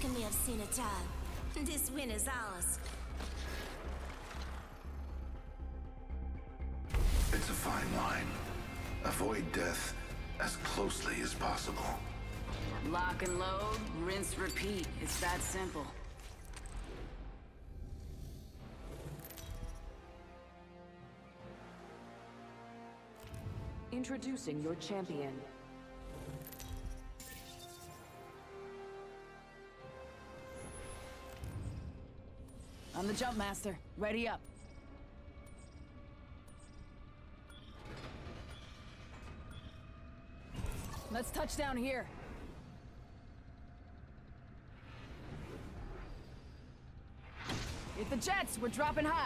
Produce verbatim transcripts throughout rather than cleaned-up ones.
reckon we have seen it all. This win is ours. It's a fine line. Avoid death as closely as possible. Lock and load, rinse, repeat. It's that simple. Introducing your champion. I'm the jump master. Ready up. Let's touch down here. Hit the jets! We're dropping hot!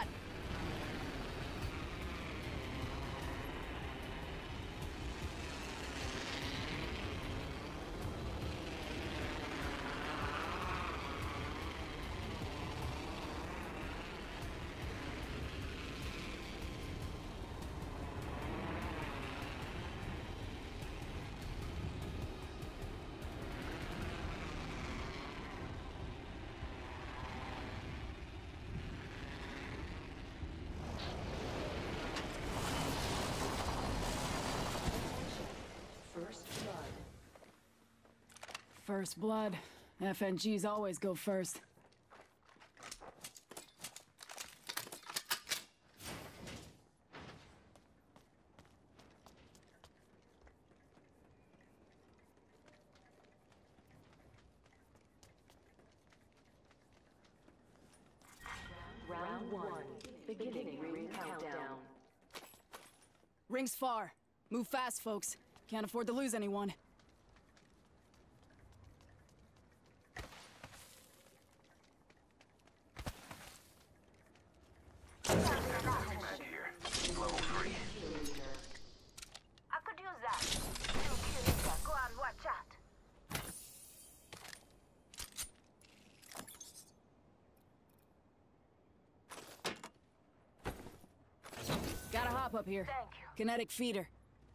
First blood. F N Gs always go first. Round one. Beginning ring countdown. Ring's far. Move fast, folks. Can't afford to lose anyone. Gotta hop up here. Thank you. Kinetic feeder.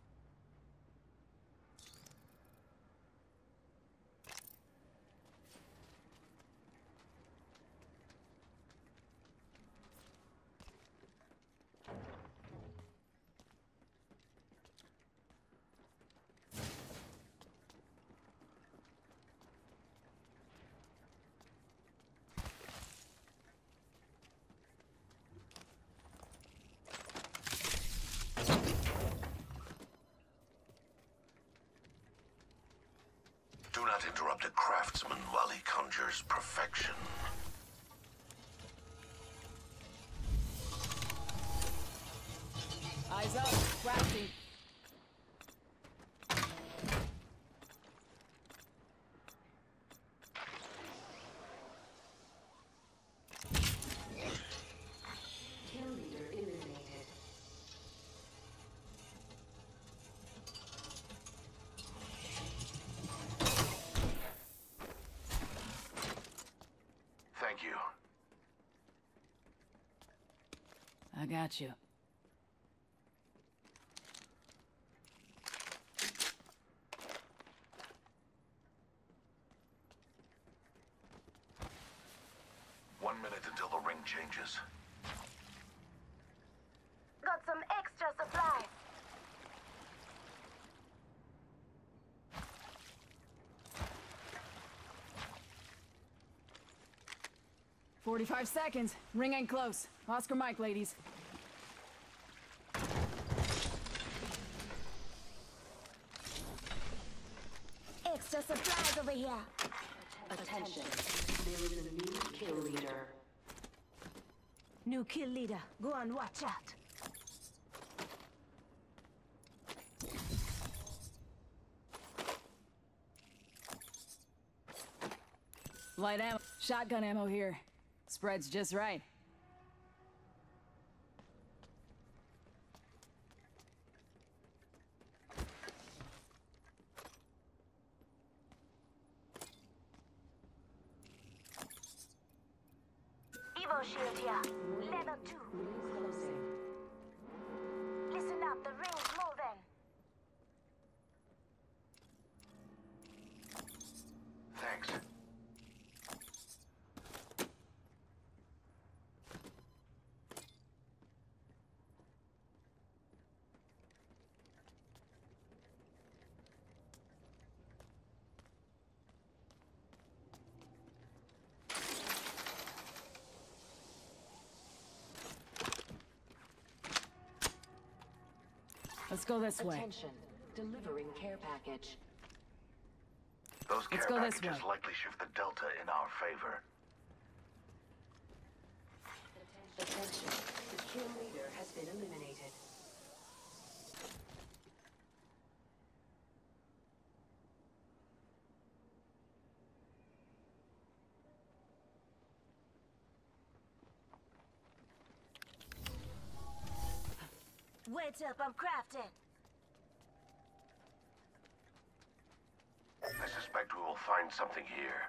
Do not interrupt a craftsman while he conjures perfection. Eyes up. Crafting. Kill leader eliminated. Thank you. I got you. One minute until the ring changes. Got some extra supplies. Forty-five seconds. Ring ain't close. Oscar Mike, ladies. Extra supplies over here. Attention. There is a new kill leader. New kill leader. Go on, watch out. Light ammo. Shotgun ammo here. Spread's just right. Evo shield here. Level two. Ring closing. Listen up, the ring's moving. Thanks. Let's go this way. Attention. Delivering care package. Those care Let's go this packages way. likely shift the delta in our favor. Attention. The kill leader has been eliminated. Wait up, I'm crafting. I suspect we will find something here.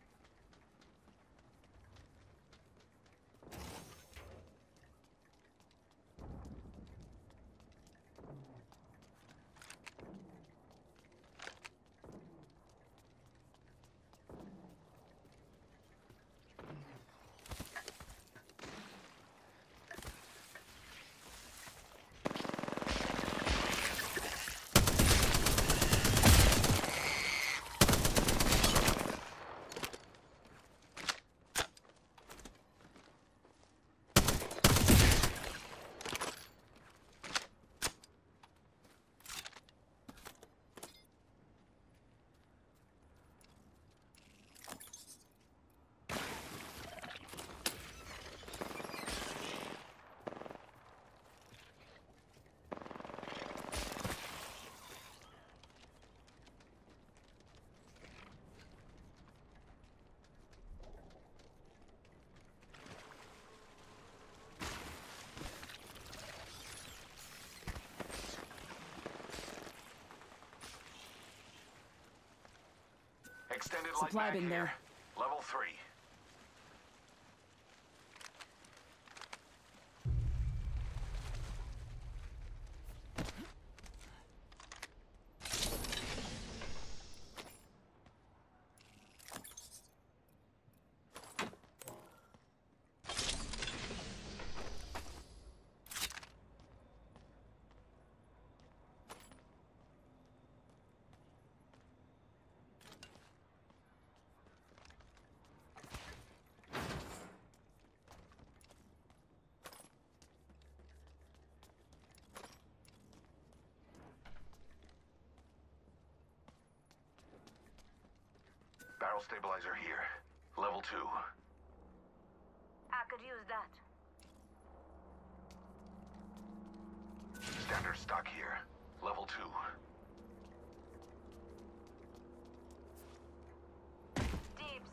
Extended light Supply mag bin here. there. Level three. Barrel stabilizer here. Level two. I could use that. Standard stock here. Level two. Deeps.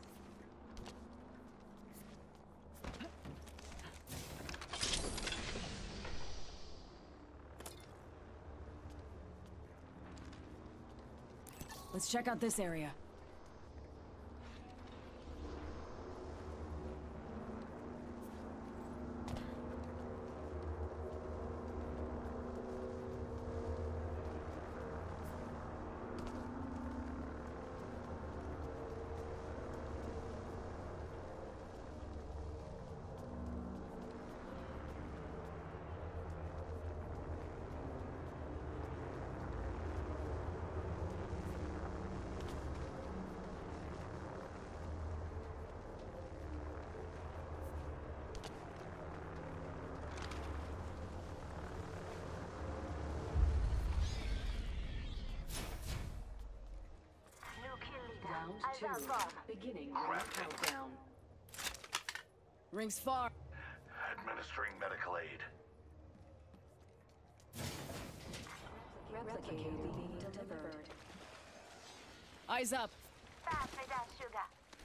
Let's check out this area. New kill leader. Round Eyes two. out far. Beginning ring countdown. Rings far. Administering medical aid. Replicator being delivered. Eyes up. Pass me that sugar.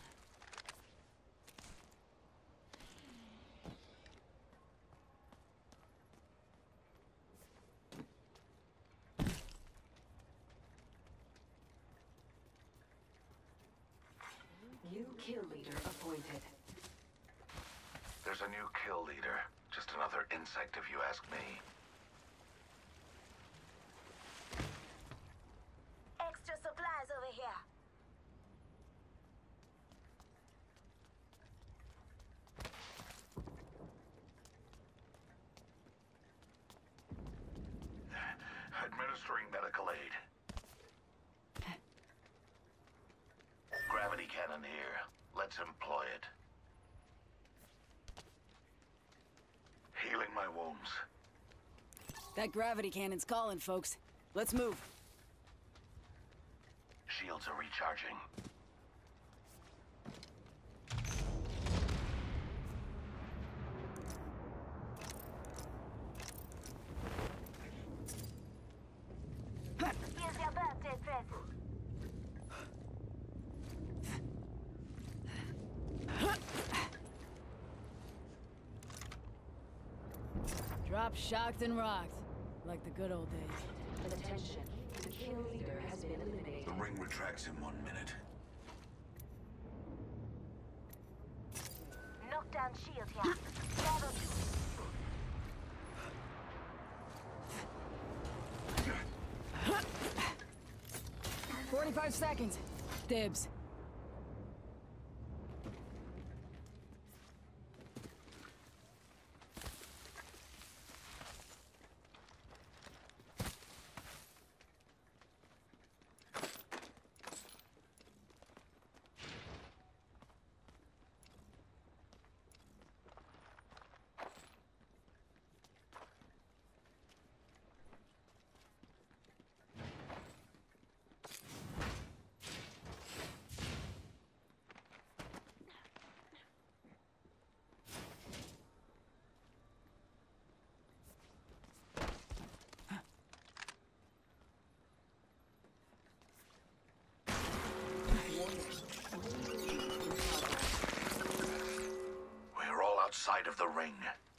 New kill leader appointed. There's a new kill leader. Just another insect if you ask me. Extra supplies over here. Administering medical aid. Gravity cannon here. Let's employ it. Healing my wounds. That gravity cannon's calling, folks. Let's move. Shields are recharging. Here's your birthday present. Drop shocked and rocked. Like the good old days. Attention. The kill leader has been eliminated. The ring retracts in one minute. Knockdown shield here. Level two. Forty-five seconds. Dibs. We're all outside of the ring.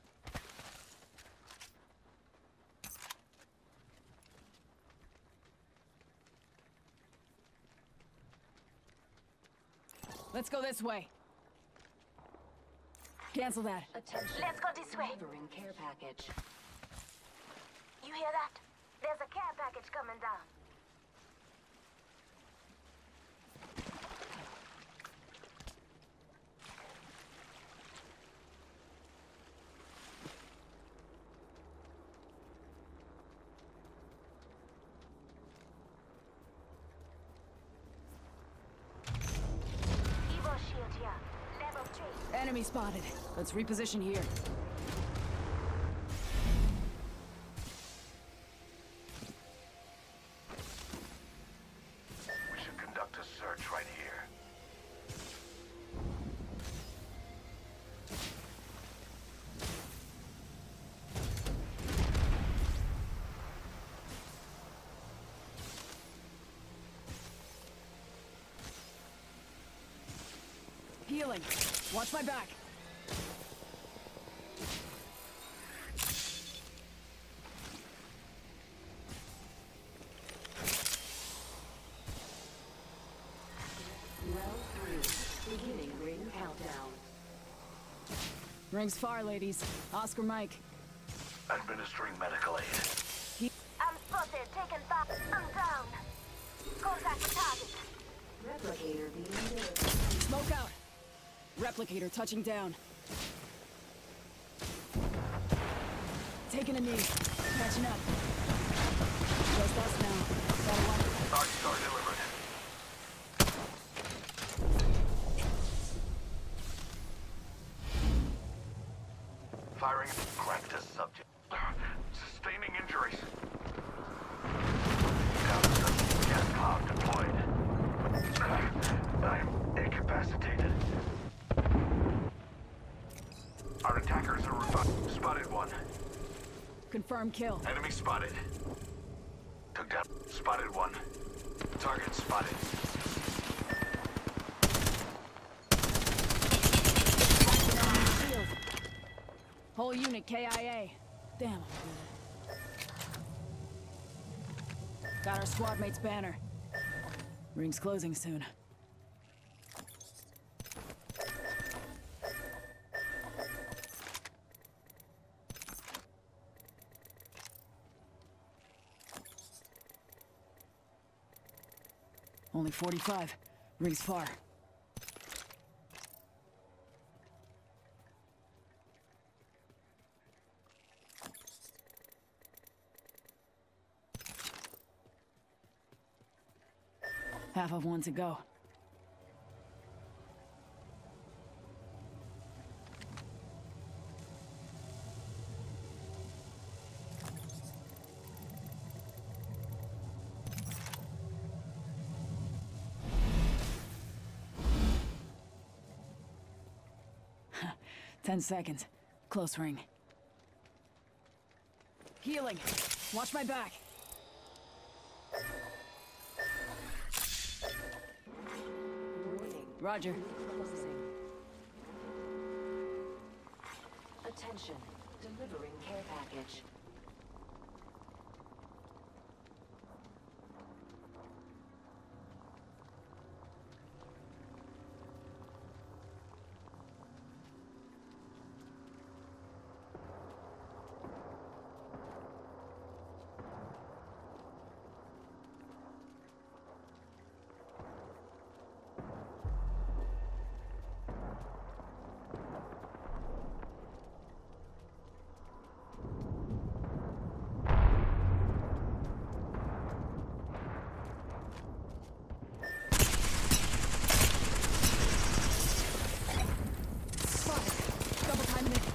Let's go this way. Cancel that. Attention. Let's go this way. Delivering care package. You hear that? There's a care package coming down. Evo shield here. Level three. Enemy spotted. Let's reposition here. We should conduct a search right here. Healing. Watch my back. Round three. Beginning ring countdown. Rings far, ladies. Oscar Mike. Administering medical aid. I'm spotted. Taken back. I'm down. Contact the target. Replicator being delivered. Smoke out. Replicator touching down. Taking a knee. Catching up. Just us now. Gotta watch. Dark Star delivered. Firing. Cracked a subject. Sustaining injuries. Gas cloud deployed. I'm incapacitated. Our attackers are revived. Spotted one. Confirm kill. Enemy spotted. Took down. Spotted one. Target spotted. Shield. Whole unit K I A. Damn. Got our squad mate's banner. Ring's closing soon. Only forty-five. Ring's far. Half of one to go. Ten seconds. Close ring. Healing. Watch my back. Warning. Roger. Closing. Attention. Delivering care package. Double timing it.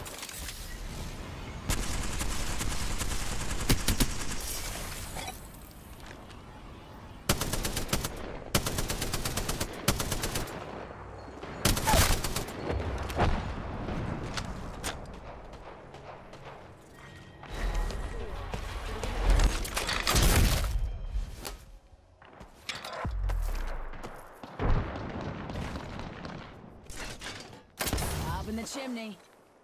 Up in the chimney.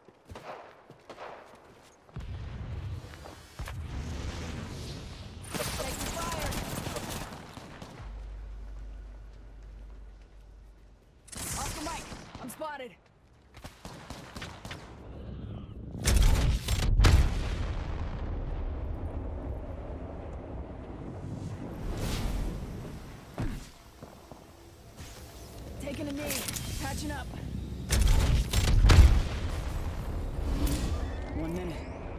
Taking fire. Off the mic. I'm spotted. Taking a knee. Patching up. One minute.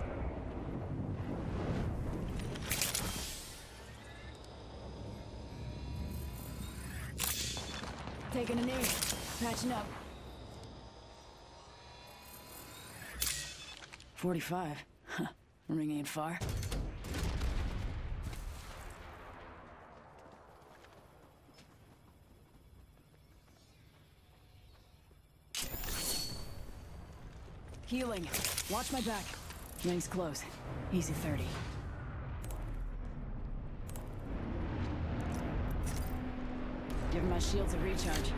Taking a knee. Patching up. Forty-five. Huh. Ring ain't far. Healing. Watch my back. Ring's close. Easy thirty. Giving my shields a recharge.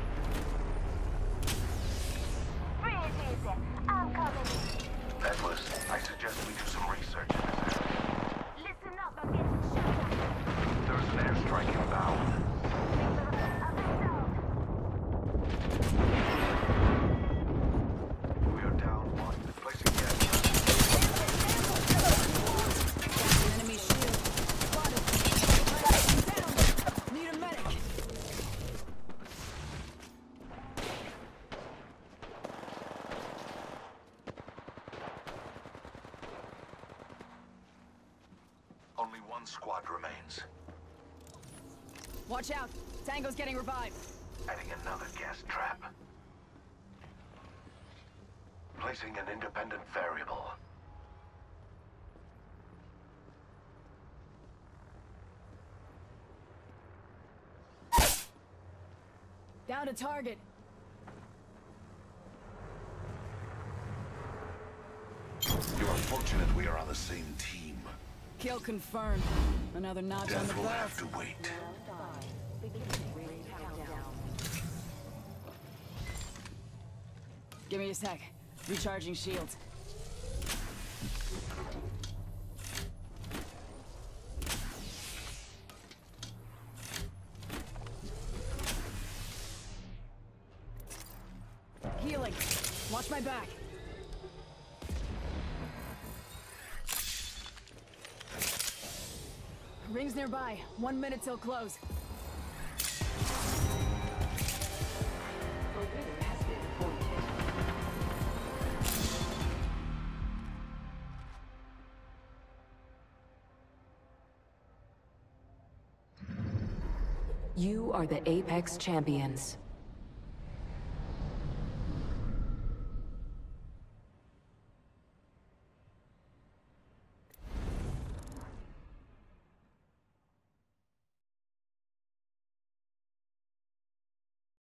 Breathe easy. I'm coming. Atlas, I suggest we do some research in this area. Listen up, I'm getting shot at. There's an airstrike inbound. I've been down. We are down one. Placing gas. Enemy shield. Spotted. Down. Need a medic. Only one squad remains. Watch out. Tango's getting revived. Adding another gas trap. Placing an independent variable. Down to target. You are fortunate we are on the same team. Kill confirmed. Another notch on the Death will belt. have to wait. Beginning ring countdown. Give me a sec. Recharging shields. Healing. Watch my back. Rings nearby. One minute till close. A winner has been appointed. You are the Apex Champions.